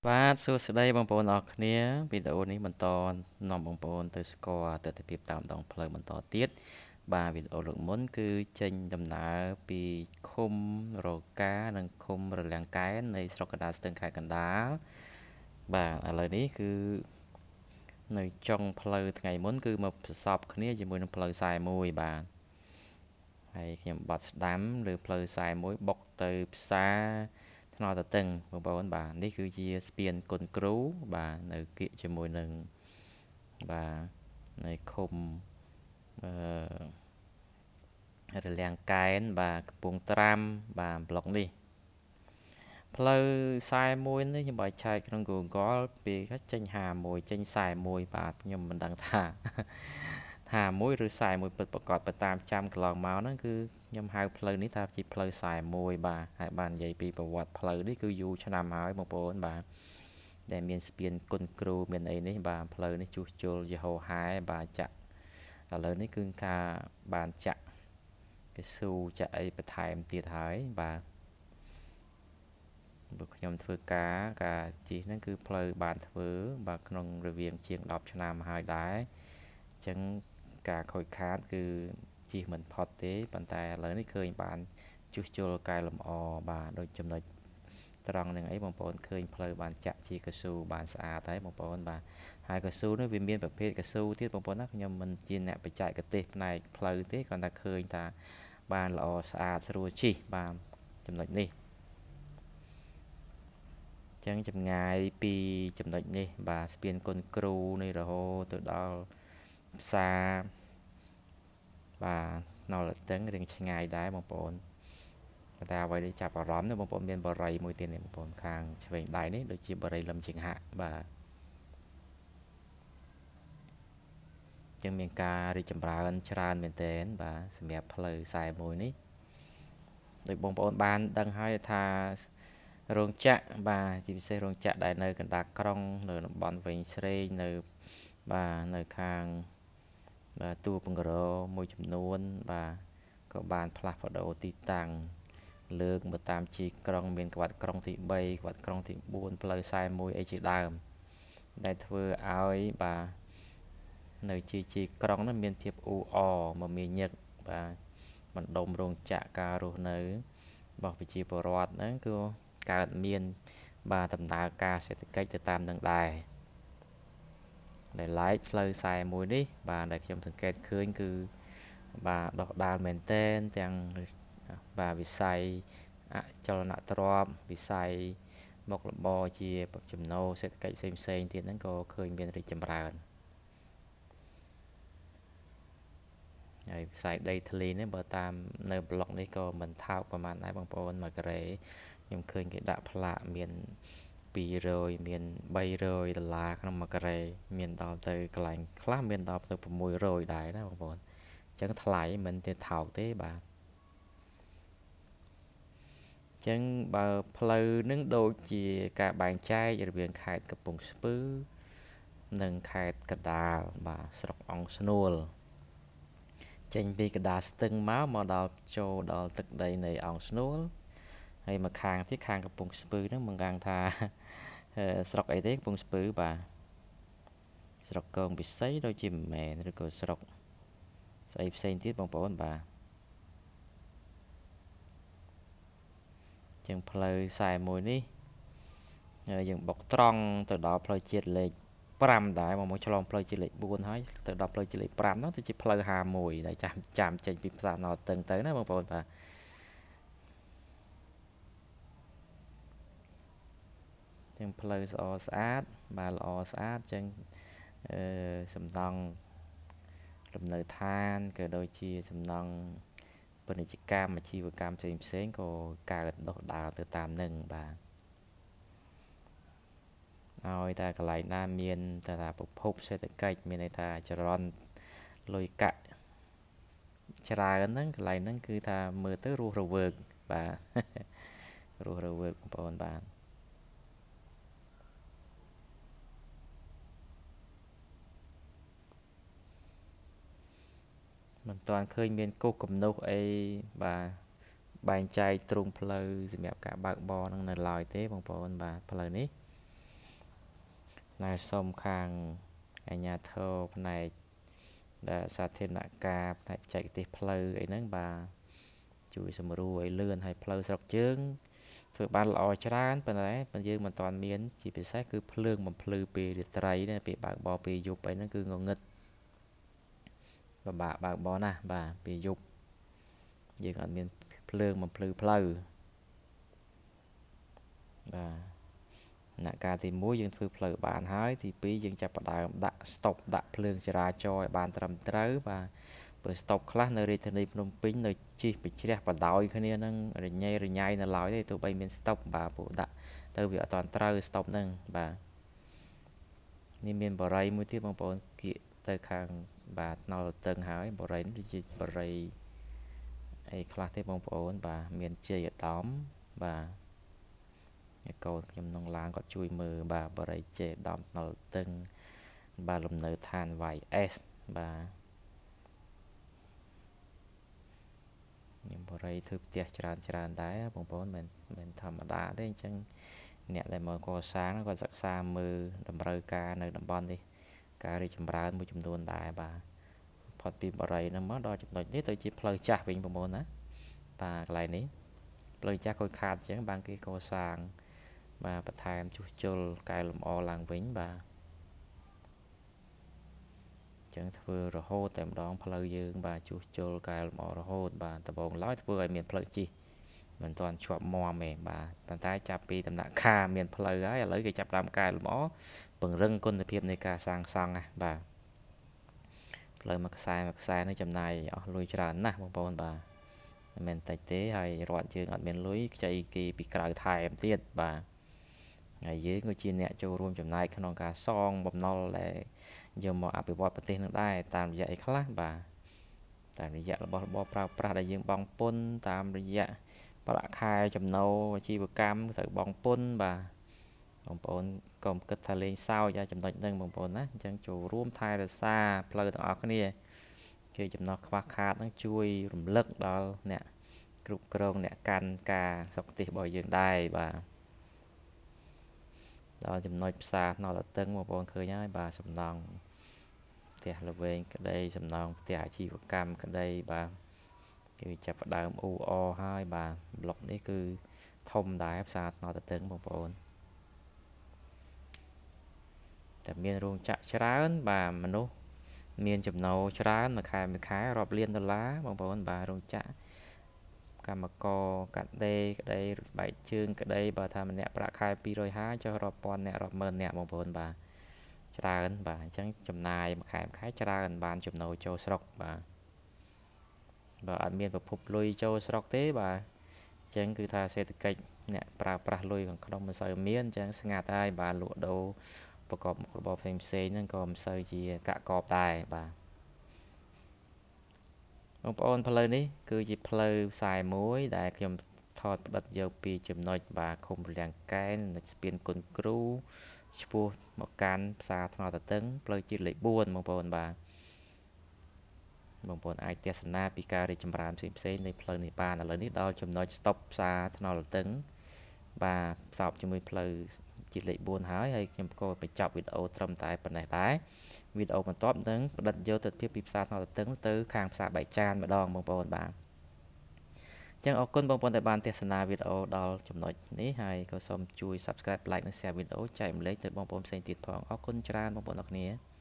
បាទសួស្តីបងប្អូនអរគ្នាវីដេអូនេះបន្តនាំបងប្អូនទៅស្គាល់ទស្សនវិជ្ជាតាមដងផ្លូវបន្តទៀតបាទវីដេអូលើកមុនគឺចេញដំណើរពីឃុំរកានិងឃុំរលាំងកែននៃស្រុកកណ្ដាលស្ទឹងខេត្តកណ្ដាលបាទឥឡូវនេះគឺនៅចុងផ្លូវថ្ងៃមុនគឺមកប្រសពគ្នាជាមួយនឹងផ្លូវ41បាទហើយខ្ញុំបាត់ស្ដាំលើផ្លូវ41បុកទៅផ្សារថ្នល់តតឹងបងប្អូនបាទនេះគឺជាស្ពានគុនគ្រូបាទនៅគៀកជាមួយនឹងបាទនៅឃុំរលាំងកែនបាទកំពង់ត្រាំបាទប្លុកនេះផ្លូវ41នេះខ្ញុំបាយឆែកក្នុង Google ពីចេញ51ចេញ41បាទខ្ញុំមិនដឹងថា51ឬ41ពិតប្រកបទៅតាមចាំកន្លងមកហ្នឹងគឺខ្ញុំហៅផ្លូវនេះថាជាផ្លូវ41បាទហើយបាននិយាយពីប្រវត្តិផ្លូវនេះគឺយូរឆ្នាំហើយបងប្អូនបាទដែលមានស្ពានគុនគ្រូមានអីនេះបាទផ្លូវនេះជួសជុលយហោហែបាទចាក់ឥឡូវនេះគឺការបានចាក់កស៊ូចាក់អីបន្ថែមទៀតហើយបាទបើខ្ញុំធ្វើការជិះហ្នឹងគឺផ្លូវបានធ្វើបាទក្នុងរវាងជាង10ឆ្នាំហើយដែរអញ្ចឹងការខូចខាតគឺជិះមិនផុតទេប៉ុន្តែឥឡូវនេះឃើញបានជួសជុលកែលម្អបាទដូចចំណុចត្រង់នឹងអីបងប្អូនឃើញផ្លូវបានចាក់ជាកស៊ូបានស្អាតហើយបងប្អូនបាទហើយកស៊ូនេះវាមានប្រភេទកស៊ូទៀតបងប្អូនណាខ្ញុំមិនជាអ្នកបច្ចេកទេសផ្នែកផ្លូវទេគ្រាន់តែឃើញថាបានល្អស្អាតស្រួលជិះបាទចំណុចនេះចឹងចម្ងាយពីចំណុចនេះបាទស្ពានគុនគ្រូនេះរហូតទៅដល់ផ្សារបាទណលតឹងរៀងឆ្ងាយដែរបងប្អូនតែអ្វីដែលចាប់អារម្មណ៍នេះបងប្អូនមានបរិយមួយទៀតនេះបងប្អូនខាងឆ្វេងដៃនេះដូចជាបរិយលឹមជើងហាក់បាទចឹងមានការរីកចម្រើនច្រើនមែនទែនបាទសម្រាប់ផ្លូវ41នេះដោយបងប្អូនបានដឹងហើយថារោងចក្របាទជាពិសេសរោងចក្រដែលនៅកណ្ដាលក្រុងនៅតំបន់វិញស្រេងនៅបាទនៅខាងបាទតួបង្រមួយចំនួនបាទក៏បានផ្លាស់ប្ដូរទីតាំងលើកមកតាមជីក្រុងមានក្បាត់ក្រុងទី3ក្បាត់ក្រុងទី4ផ្លូវ41អីជាដើមដែលធ្វើឲ្យបាទនៅជីក្រុងនោះមានភាពអ៊ូអរមមាញឹកបាទបណ្ដុំរោងចក្រការរស់នៅរបស់ប្រជាពលរដ្ឋហ្នឹងគឺកើតមានបាទដំណើរការសេដ្ឋកិច្ចទៅតាមនឹងដែរដែលឡែកផ្លូវ41នេះបាទដែលខ្ញុំសង្កេតឃើញគឺបាទដុះដាលមែនទែនទាំងបាទវិស័យអចលនទ្រព្យវិស័យមុខរបរជាចំណូលសេដ្ឋកិច្ចផ្សេងទៀតហ្នឹងក៏ឃើញមានរីកចម្រើនហើយវិស័យដីធ្លីនេះបើតាមនៅប្លុកនេះក៏មិនថោកប្រហែលដែរបងប្អូន1ការ៉េខ្ញុំឃើញគេដាក់ផ្លាកមាន200មាន$300ក្នុង1ការ៉េមានដល់ទៅកន្លែងខ្លះមានដល់ទៅ600ដែរណាបងប្អូនអញ្ចឹងថ្លៃមិនទេថោកទេបាទអញ្ចឹងបើផ្លូវនឹងដូចជាការបែងចែករវាងខេត្តកំពង់ស្ពឺនិងខេត្តកណ្ដាលបាទស្រុកអង្គស្នួលចេញពីកណ្ដាលស្ទឹងមកដល់ចូលដល់ទឹកដីនៃអង្គស្នួលហើយមកខាងទៀតខាងកំពង់ស្ពឺហ្នឹងមិនកាំងថាស្រុកអីទេកំពង់ស្ពឺបាទស្រុកកងពិសីដូចជាមិនមែនឬក៏ស្រុកស្អីផ្សេងទៀតបងប្អូនបាទចឹងផ្លូវ41នេះយើងបុកត្រង់ទៅដល់ផ្លូវជាតិលេខ5ដែរមកឆ្លងផ្លូវជាតិលេខ4ហើយទៅដល់ផ្លូវជាតិលេខ5ហ្នឹងទៅជាផ្លូវ51ដែលចាំចេញពីផ្សារណតឹងទៅណាបងប្អូនបាទទាំងផ្លូវស្អាតបាទល្អស្អាតចឹងសំណង់លំនៅឋានក៏ដូចជាសំណង់ពាណិជ្ជកម្មអាជីវកម្មផ្សេងក៏កើតដុះដាលទៅតាមនឹងបាទឲ្យតែកន្លែងណាមានថាប្រភពសេដ្ឋកិច្ចមានន័យថាចរន្តលុយកាក់ច្រើនហ្នឹងកន្លែងហ្នឹងគឺថាមើលទៅរស់រវើកបាទរស់រវើកបងប្អូនបាទមិនទាន់ឃើញមានគោះគំនុះអីបាទបែងចែកទ្រង់ផ្លូវសម្រាប់ការបើកបរនឹងនៅឡើយទេបងប្អូនបាទផ្លូវនេះណែសុំខាងអាញាធរផ្នែកដែលសាធារណការផ្នែកបច្ចេកទេសផ្លូវអីហ្នឹងបាទជួយសម្រួលឲ្យលឿនឲ្យផ្លូវស្រុកយើងធ្វើបានល្អច្រើនប៉ុន្តែយើងមិនទាន់មានជាពិសេសគឺភ្លើងបំភ្លឺពេលរាត្រីណាពេលបើកបរពេលយប់អីហ្នឹងគឺងងឹតពិបាកបើកបរណាស់បាទពេលយប់យើងអត់មានភ្លើងបំភ្លឺផ្លូវបាទដំណាក់កាលទី1យើងធ្វើផ្លូវបានហើយទី2យើងចាប់ផ្ដើមដាក់ស្តុបដាក់ភ្លើងចរាចរណ៍ឲ្យបានត្រឹមត្រូវបាទបើស្តុបខ្លះនៅរាជធានីភ្នំពេញនៅជិះបញ្ជ្រះបដោយគ្នានឹងរញ៉េរញ៉ៃនៅឡើយទេទោះបីមានស្តុបបាទពួកដាក់ទៅវាអត់ទាន់ត្រូវស្តុបហ្នឹងបាទនេះមានបរិយមួយទៀតបងប្អូនគៀកទៅខាងបាទថ្នល់តឹងហើយបរិយនេះជាបរិយអីខ្លះទេបងប្អូនបាទមានជ័យឧត្តមបាទកូនខ្ញុំក្នុងឡានគាត់ជួយមើលបាទបរិយជ័យឧត្តមថ្នល់តឹងបាទលំនៅឋាន YS បាទខ្ញុំបរិយធ្វើផ្ទះច្រើនដែរបងប្អូនមិនធម្មតាទេអញ្ចឹងអ្នកដែលមកកសាងគាត់សិក្សាមើលតម្រូវការនៅតំបន់នេះការរីកចម្រើនមួយចំនួនដែរបាទផុតពីបរិយហ្នឹងមកដល់ចំណុចនេះទៅជាផ្លូវចាស់វិញបងប្អូនណាបាទកន្លែងនេះផ្លូវចាស់ខូចខាតអញ្ចឹងបានគេកសាងបាទបន្ថែមជួសជុលកែលម្អឡើងវិញបាទចឹងធ្វើរហូតតែម្ដងផ្លូវយើងបាទជួសជុលកែលម្អរហូតបាទដំបូងឡើយធ្វើឲ្យមានផ្លូវជិះមិនទាន់ជាប់មាំទេបាទប៉ុន្តែចាប់ពីដំណាក់កាលមានផ្លូវហើយឥឡូវគេចាប់ដើមកែលម្អពង្រឹងគុណភាពនៃការសាងសង់ណាបាទផ្លូវមួយខ្សែនេះចំណាយអស់លុយច្រើនណាស់បងប្អូនបាទមិនមែនតិចទេហើយរដ្ឋយើងអត់មានលុយខ្ចីគេពីក្រៅថែមទៀតបាទហើយយើងក៏ជាអ្នកចូលរួមចំណែកក្នុងការសងបំណុលដែលយកមកអភិវឌ្ឍប្រទេសនឹងដែរតាមរយៈអីខ្លះបាទតាមរយៈរបស់របរប្រើប្រាស់ដែលយើងបង់ពន្ធតាមរយៈប្រាក់ខែចំណូលអាជីវកម្មត្រូវបង់ពន្ធបាទបងប្អូនកុំគិតថាលេងសើចចំណុចហ្នឹងបងប្អូនណាអញ្ចឹងចូលរួមថែរក្សាផ្លូវទាំងអស់គ្នាគេចំណោះខ្វះខាតហ្នឹងជួយរំលឹកដល់អ្នកគ្រប់គ្រងអ្នកកាន់ការសុខទេសរបស់យើងដែរបាទដល់ចំណុចផ្សារថ្នល់តឹងបងប្អូនឃើញហើយបាទសំណង់ផ្ទះល្វែងក្តីសំណង់ផ្ទះអាជីវកម្មក្តីបាទគឺចាប់ផ្ដើមអ៊ូអហើយបាទប្លុកនេះគឺធំដែរផ្សារថ្នល់តឹងបងប្អូនតែមានរោងចក្រច្រើនបាទមនុស្សមានចំណូលច្រើនមួយខែរាប់លានដុល្លារបងប្អូនបាទរោងចក្រកម្មករកាត់ដេរក្តីស្បែកជើងក្តីបើថាម្នាក់ប្រាក់ខែ250ចុះរាប់ពាន់អ្នករាប់ម៉ឺនអ្នកបងប្អូនបាទច្រើនបាទអញ្ចឹងចំណាយមួយខែច្រើនបានចំណូលចូលស្រុកបាទបើអត់មានប្រភពលុយចូលស្រុកទេបាទអញ្ចឹងគឺថាសេដ្ឋកិច្ចអ្នកប្រើប្រាស់លុយខាងក្នុងមិនសូវមានអញ្ចឹងស្ងាត់ហើយបាទលក់ដូរប្រកបមុខរបរផ្សេងហ្នឹងក៏មិនសូវជាកាក់កបដែរបាទបងប្អូនផ្លូវនេះគឺជាផ្លូវខ្សែមួយដែលខ្ញុំថតផ្ដិតយកពីចំណុចបាទឃុំរលាំងកែននៅស្ពានគុនគ្រូឆ្ពោះមកកាន់ផ្សារថ្នល់តឹងផ្លូវជាតិលេខ4បងប្អូនបាទបងប្អូនអាចទស្សនាពីការរីកចម្រើនផ្សេងនៃផ្លូវនេះបានឥឡូវនេះដល់ចំណុចស្តុបផ្សារថ្នល់តឹងបាទផ្សោតជាមួយផ្លូវជាតិលេខ4ហើយខ្ញុំក៏បញ្ចប់វីដេអូត្រឹមតែប៉ុណ្ណេះដែរវីដេអូបន្ទាប់នឹងផ្ដិតយកទស្សនវិជ្ជាពីផ្សារថ្នល់តឹងទៅខាងផ្សារបែកចានម្ដងបងប្អូនបាទអញ្ចឹងអរគុណបងប្អូនដែលបានទស្សនាវីដេអូដល់ចំណុចនេះហើយក៏សូមជួយ Subscribe Like និង Share វីដេអូចែកម្លែកទៅបងប្អូនផ្សេងទៀតផងអរគុណច្រើនបងប្អូនអរគ្នា